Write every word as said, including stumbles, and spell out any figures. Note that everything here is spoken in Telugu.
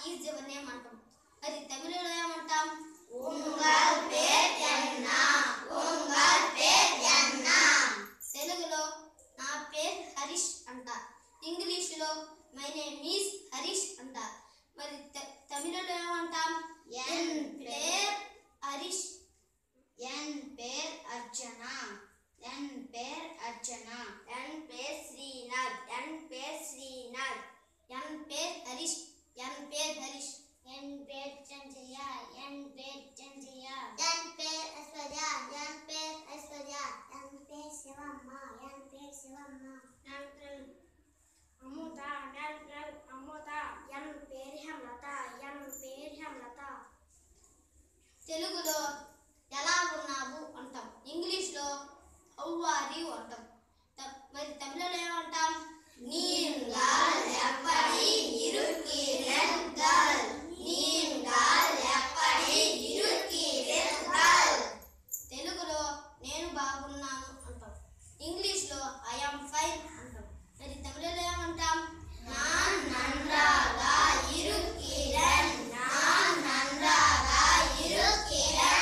ఈజ్ యువర్ నేమ్ అంటాం. మరి తమిళలో ఏమంటాం? ఉంగల్ పేర్ ఎన్న, ఉంగల్ పేర్ ఎన్న. తెలుగులో నా పేరు హరీష్ అంట. ఇంగ్లీష్లో మై నేమ్ ఈజ్ హరీష్ అంట. మరి తమిళలో